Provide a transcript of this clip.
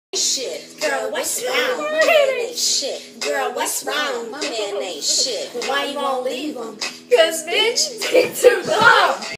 Shit, girl, what's wrong? Man ain't shit. Girl, what's wrong? Man ain't shit. Why you won't leave them? Cause bitch, stick to the law.